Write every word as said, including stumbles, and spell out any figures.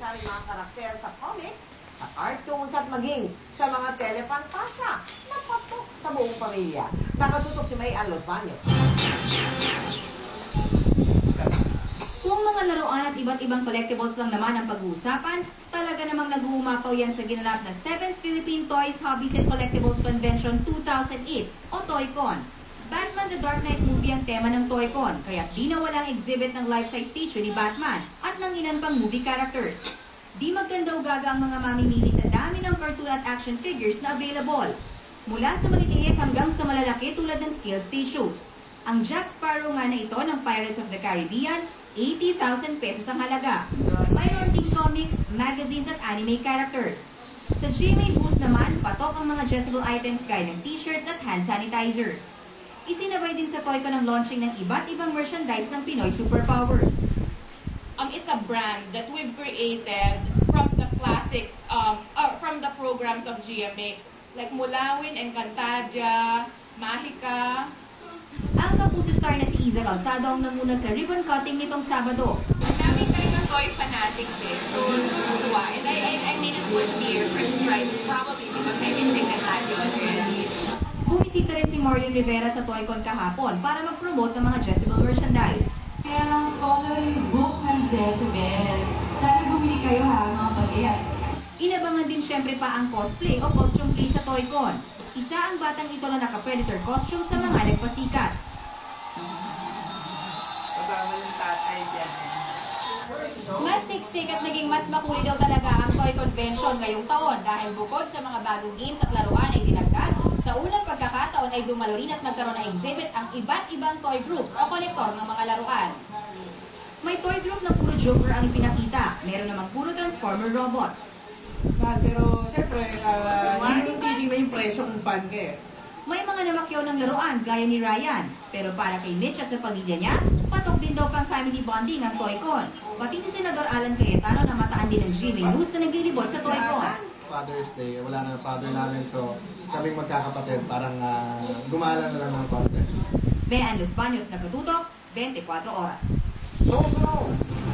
sari-sari mga karakter sa comics, sa cartoons at maging sa mga telepantasya na patok sa buong pamilya. Nakatutok si May Los Baños. Kung mga laruan at iba't ibang collectibles lang naman ang pag-uusapan, talaga namang nag-uumapaw yan sa ginanap na seventh Philippine Toys, Hobbies and Collectibles Convention two thousand eight o ToyCon. Batman The Dark Knight movie ang tema ng ToyCon, kaya di na walang exhibit ng life-size statue ni Batman at ng ilan pang movie characters. Di magkanda-ugaga ang mga mamimili sa dami ng cartoon at action figures na available. Mula sa maliliit hanggang sa malalaki tulad ng scale statues. Ang Jack Sparrow nga na ito ng Pirates of the Caribbean, eighty thousand pesos ang halaga. Mayroon ding comics, magazines at anime characters. Sa G M A booth naman, patok ang mga dressable items gaya ng t-shirts at hand sanitizers. Isinabay din sa ToyCon ang launching ng iba't ibang merchandise ng Pinoy Superpowers. Um, it's a brand that we've created from the classic, um, uh, from the programs of G M A. Like Mulawin, Encantadia, Mahika. Ang kapuso star na si Iza Calzado ang namuna sa ribbon cutting nitong Sabado. Ang dami talagang toy fanatics eh. So, tuwa. And I, I, I made it worth here, first try, probably because I miss Encantadia already. Bumisita rin si Marion Rivera sa ToyCon kahapon para mag-promote ng mga dressable merchandise. Kaya lang color book ng Decibel. Sana bumili kayo ha, mga pag-ias. Inabangan din syempre pa ang cosplay o costume play sa ToyCon. Isa ang batang ito na naka-predator costume sa mga nagpasikat. Kasama yung tatay dyan. Mas siksik at naging mas makulit daw talaga ang Toy Convention ngayong taon dahil bukod sa mga bagong games at laruan ay dinagdag, sa unang pagkakataon ay dumalo rin at nagkaroon ng exhibit ang iba't ibang toy groups o kolektor ng mga laruan. May toy group na puro Joker ang ipinakita, meron namang puro Transformer robots. Ah, pero siyempre, uh, hindi yung titignan yung presyo kung fan ka eh. May mga namakyaw ng laruan gaya ni Ryan, pero para kay Mitch at sa pamilya niya, patok din daw pang family bonding ang ToyCon. Pati si Senador Alan Cayetano na mataan din ng G M A News na naglilibot sa ToyCon. Father's Day, wala na father namin, so kaming magkakapatid, parang uh, gumala na lang ng father. May Los Baños na katutok, twenty-four oras. So, so!